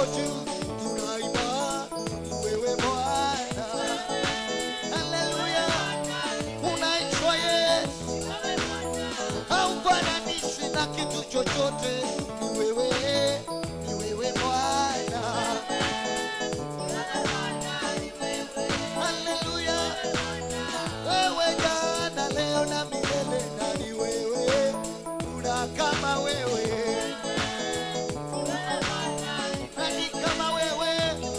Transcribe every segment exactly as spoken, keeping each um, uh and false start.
zako juu, tunaimba ni wewe Bwana. Haleluya, unaitwa Yesu, haufananishi na kitu chochote. Ni wewe, ni wewe Bwana. Haleluya, wewe jana, leo na milele, na ni wewe, kuna kama wewe. Nani kama wewe,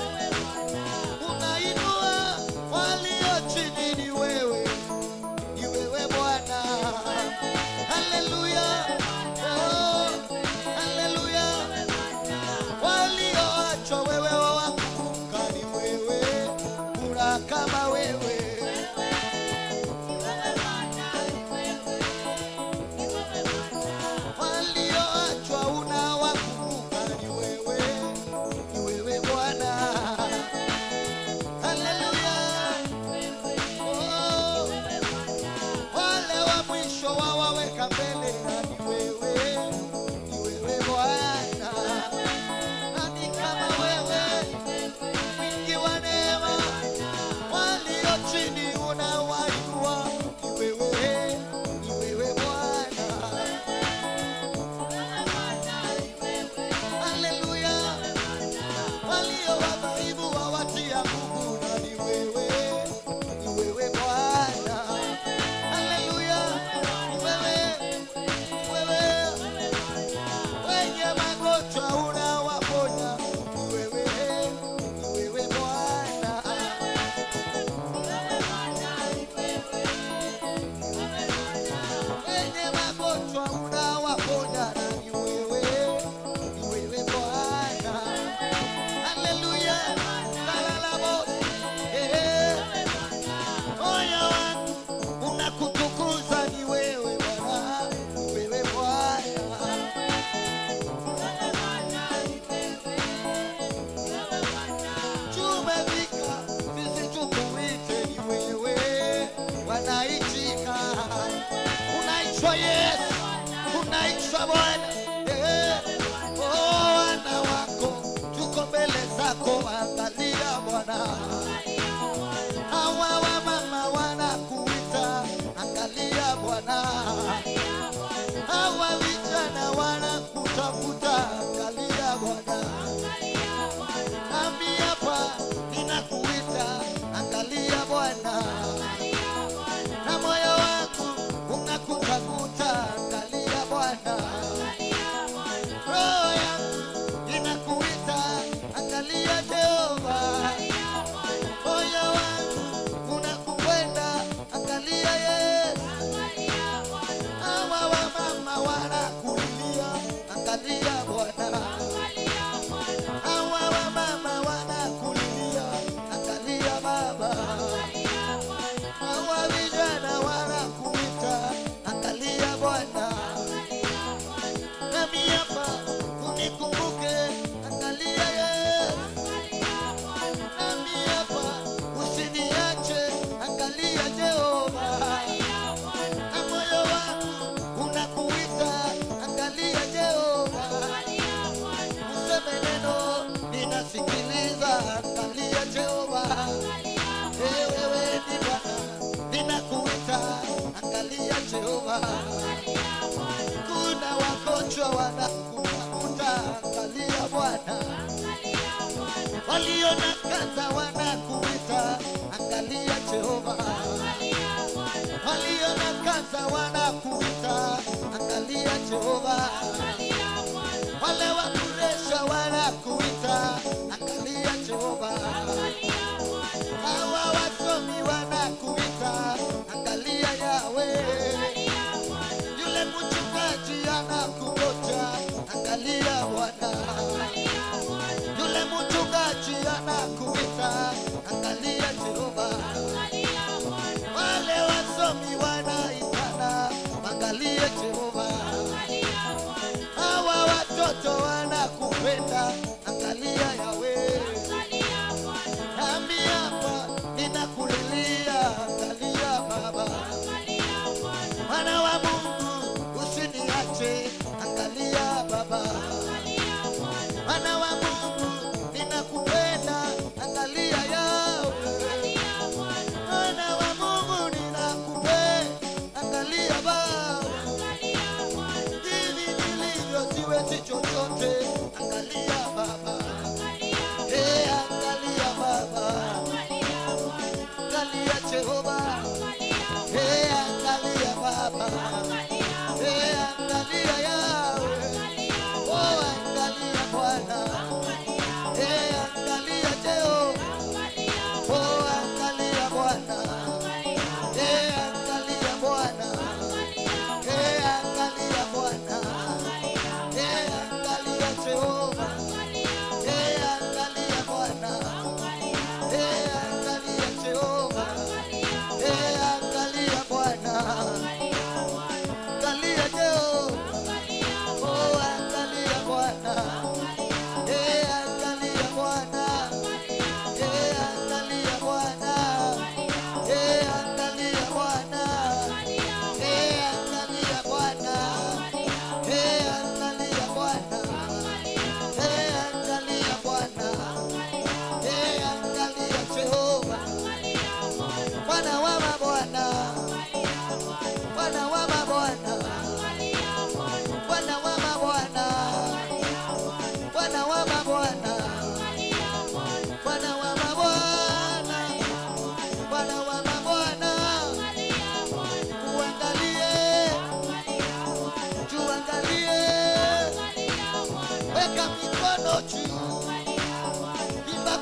unainua walio chini. Ni wewe, ni wewe Bwana. Haleluya, oh, haleluya, walioachwa wewe wakumbuka. Ni wewe, kuna kama wewe. Walioachwa unawakumbuka. Ni wewe, ni wewe Bwana. Haleluya, oh, wale wa mwisho wawaweka mbele. Na ni wewe, ni wewe Bwana. Nani kama wewe, mwingi wa neema, walio chini unawainua. Ni wewe, ni wewe Bwana. Haleluya, walio wadhaifu wawatia nguvu. Na ni wewe, ni wewe Bwana. Haleluya, ni wewe, ni wewe, wenye magonjwa unawaponya. Ni wewe, ni wewe Bwana. Wenye magonjwa unawaponya. Na ni wewe, ni wewe Bwana. Haleluya, kalalabo, eh, moyo wangu unakutukuza. Ni wewe Bwana, ni wewe Bwana. Tumefika sisi tukuite. Ni wewe, wanaitika. Unaitwa Yesu, unaitwa Bwana. Eh, oh, wana wako tuko mbele zako. Angalia Bwana, hawa wamama wanakuita. Angalia Bwana, hawa vijana wanakutafuta. Angalia Bwana, nami hapa ninakuita. Angalia Bwana, na moyo wangu unakutafuta. Angalia Bwana, roho yangu inakuita. Angalia Jehova, moyo wangu unakukwenda. Angalia Yesu, hawa wamama wanakulilia. Angalia Bwana, hawa wamama wanakulilia. Angalia Baba, hawa vijana wanakuita. Angalia Bwana, nami hapa unikumbuke. Angalia Yesu, nami hapa usiniache. Angalia Jehova, na moyo wangu unakuita. Angalia Jehova, useme neno ninasikiliza. Angalia Jehova, eh, wewe ni Bwana, ninakuita. Angalia Jehova, kuna wagonjwa wanakutafuta. Angalia Bwana, walio na kansa wanakuita. Angalia Jehova, walio na kansa wanakuita. Angalia Jehova, wale wa presha wanakuita. Angalia Jehova, hawa wasomi wanakuita. Angalia Yahweh, yule mchungaji anakungoja. Angalia Bwana, yule mchungaji anakuita. Angalia Jehova, wale wasomi wanaitana. Angalia Jehova, hawa watoto wanakupenda. Angalia Yahweh, nami hapa ninakulilia. Angalia Baba, mwana wa Mungu usiniache. Angalia Baba, mwana wa Mungu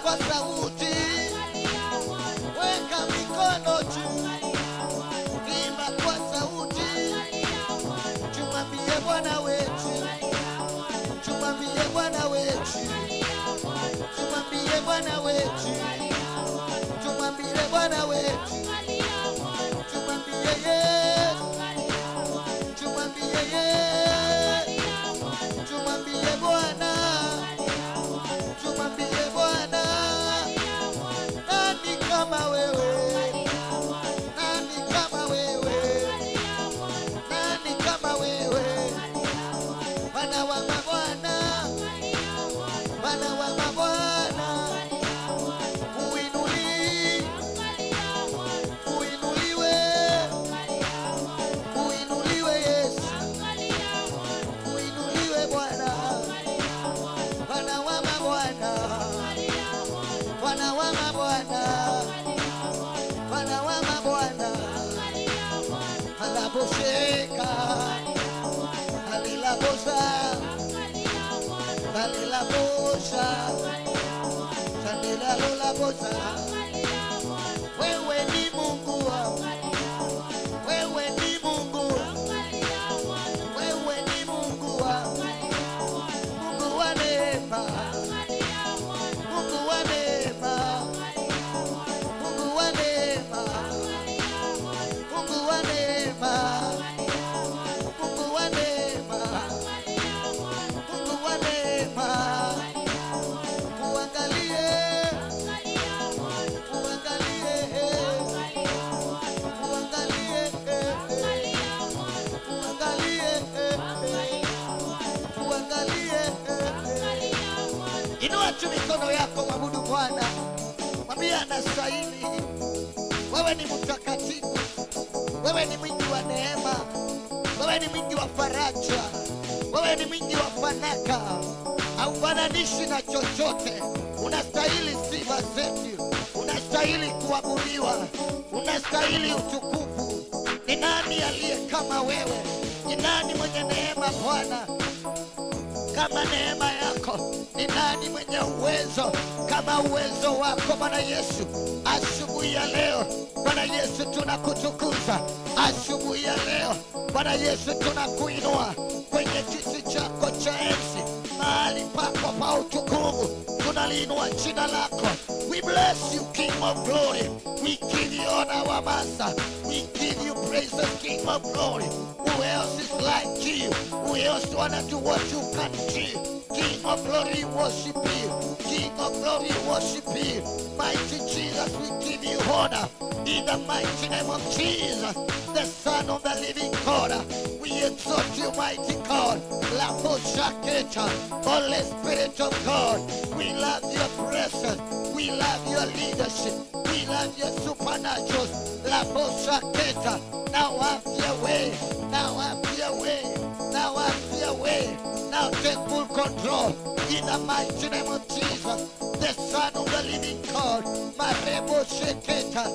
kwa sauti, weka mikono juu, imba kwa sauti, tumwambie Bwana wetu, tumwambie Bwana wetu, tumwambie Bwana wetu, tumwambie Bwana wetu, tumwambie Yesu, tumwambie Yesu, tumwambie Bwana, tumwambie Bwana. Nani kama wewe? Nani kama wewe? Nani kama wewe? Bwana wa mabwana, Bwana wa mabwana, uinuli, uinuliwe, uinuliwe Yesu, uinuliwe Bwana, Bwana wa mabwana, Bwana wa mabwana, Bwana wa mabwana. Alabosheka, alilabosa, alilabosha, alilalabosa. Wewe ni Mungu wangu, wewe ni Mungu wangu, wewe ni Mungu wangu, Mungu wa neema, Mungu wa neema, Mungu wa neema, Mungu wa neema, Mungu wa neema, Mungu wa neema. Uangalie, uangalie, uangalie, uangalie, uangalie. Inua tu mikono yako, mwabudu Bwana, mwambie anastahili. Wewe ni mtakatifu, wewe ni mwingi wa neema, wewe ni mwingi wa faraja, wewe ni mwingi wa fanaka, haufananishi na chochote. Unastahili sifa zetu, unastahili kuabudiwa, unastahili utukufu. Ni nani aliye kama wewe? Ni nani mwenye neema Bwana kama neema yako? Ni nani mwenye uwezo kama uwezo wako Bwana Yesu? Asubuhi ya leo Bwana Yesu tunakutukuza, asubuhi ya leo Bwana Yesu tunakuinua kwenye kiti chako cha enzi, mahali pako pa utukufu, tunaliinua jina lako. We bless you, King of glory. We give you honor, our master. We give you praises, King of glory. Who else is like you? Who else wanna do what you can do? King of glory, worship you. King of glory, worship you. Mighty Jesus, we give you honor. In the mighty name of Jesus, the Son of the living God, we exalt you, mighty God. La Boshaketa, Holy Spirit of God, we love your presence. We love your leadership. We love your supernatural. La Boshaketa, now have your way. Now have your way. Now have your way. Now take full control. In the mighty name of Jesus, the Son of the living God. Marebo Sheketa.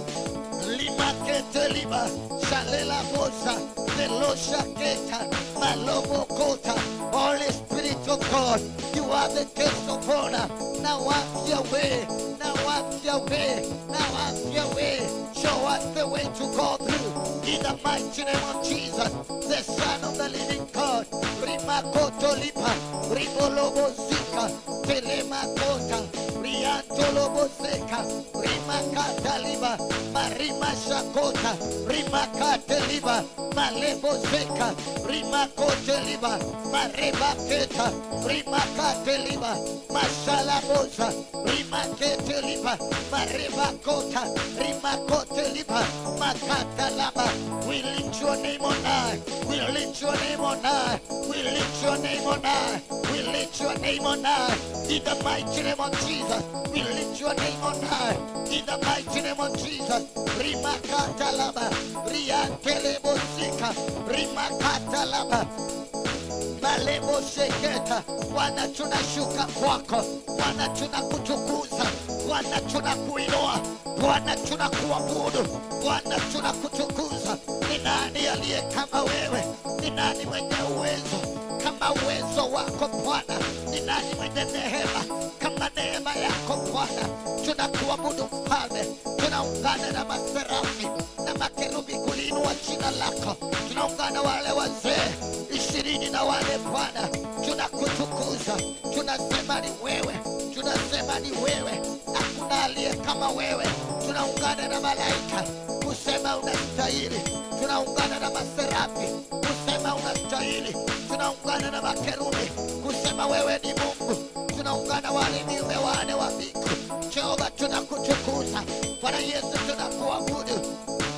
Lima kete lima, shalela bosa, velosha keta, malobo kota. Holy Spirit of God, you are the guest of honor. Now have your way, now have your way, now have your way. Show us the way to go through. In the mighty name of Jesus, the Son of the living God. Rima koto lipa, ribolobo zika, telema kota, riantolobo zeka, rima kata liba, marima shakota, rima kate liba, malebo zeka, rima kote liba, mareba keta, rima kate liba, mashala boza, rima kete liba, mareba kota, rima kote liba, makata laba. We lift your name on high, we lift your name on high, we lift your name on high, we lift your name on high. In the mighty name of Jesus, we lift your name on high. In the mighty name of Jesus, Rima Katalaba, Riantelebo Sika, Rima Katalaba, Malebo Sheketa. Bwana tunashuka kwako, Bwana tunakutukuza, Bwana tunakuinua, Bwana tunakuabudu, Bwana tunakutukuza. Ni nani aliye kama wewe? Ni nani mwenye uwezo kama uwezo wako Bwana? Ni nani mwenye neema kama neema yako Bwana? Bwana. Tunakuabudu Mfalme. Tunaungana na maserafi na makerubi kuliinua jina lako. Tunaungana wale wazee ishirini na wale Bwana. Tunakutukuza. Tunasema ni wewe. Tunasema ni wewe. Hakuna aliye kama wewe. Tunaungana na malaika kusema unastahili. Tunaungana na maserafi kusema unastahili. Tunaungana na makerubi kusema wewe ni Mungu. Tunaungana wale viumbe wane wa mbingu. Jehova, tunakutukuza. Bwana Yesu, tunakuabudu.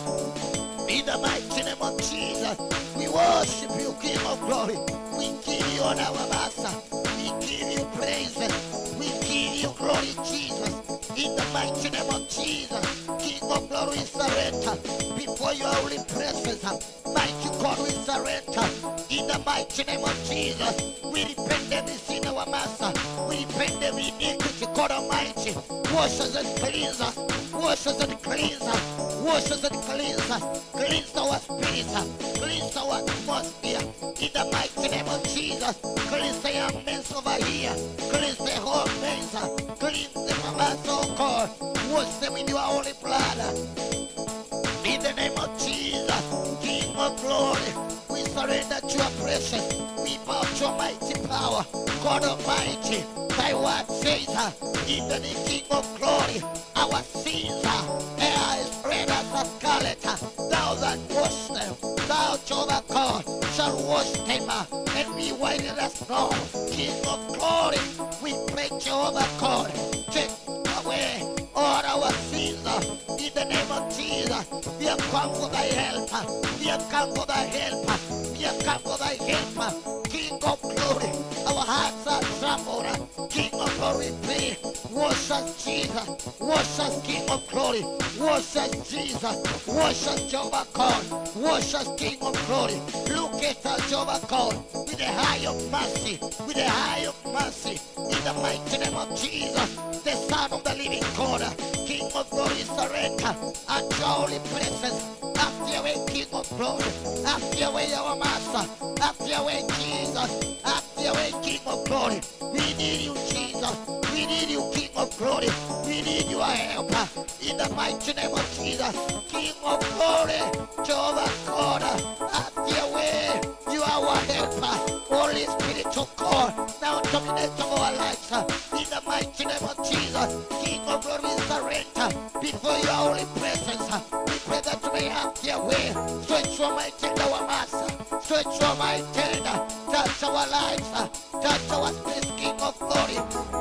In the mighty name of Jesus, we worship you, King of glory. We give you honor, our Master. We give you praise. We give you glory, Jesus. In the mighty name of Jesus, King of glory, we surrender before your holy presence. Mighty God, we surrender. In the mighty name of Jesus, we repent every sin, our Master. We repent every iniquity, God Almighty. Wash us and cleanse us. Wash us and cleanse us. Wash us and cleanse us. Cleanse our spirits. Cleanse our atmosphere. In the mighty name of Jesus, cleanse the young men over here. Cleanse the whole men's. Cleanse the mamas, oh God. Wash them in your holy blood. In the name of Jesus, King of glory, we surrender to your presence. We bow to your mighty power. God Almighty, thy word says, in the name King of glory, our sins are red as a scarlet. Thou that wash them, thou Jehovah God, shall wash them and be white as snow. King of glory, we pray, Jehovah God, take away all our sins. In the name of Jesus, we have come for thy help. We have come for thy help. We have come for thy help. King of glory, our hearts are trembled. King of glory, pray. Wash us, Jesus. Wash us, King of glory. Wash us, Jesus. Wash us, Jehovah God. Wash us, King of glory. Look at us, Jehovah God, with the eye of mercy. With the eye of mercy. In the mighty name of Jesus, the Son of the living God. King of glory, surrender at your holy presence. Have your way, King of glory. Have your way, our Master. Have your way, Jesus. Have your way, King of glory. We need you, Jesus. We need you, King of glory. We need your help. In the mighty name of Jesus, King of glory, Jehovah God, have your way. You are our helper. Holy Spirit of God, now dominate our lives. In the mighty name of Jesus, King of glory, we surrender before your holy presence. We pray that you may have your way. Stretch your mighty hand, our Master. Stretch your mighty hand. Touch our lives. Touch our spirit, King of glory.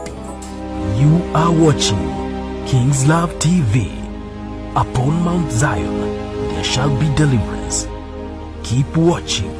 You are watching King's Love T V. Upon Mount Zion, there shall be deliverance. Keep watching.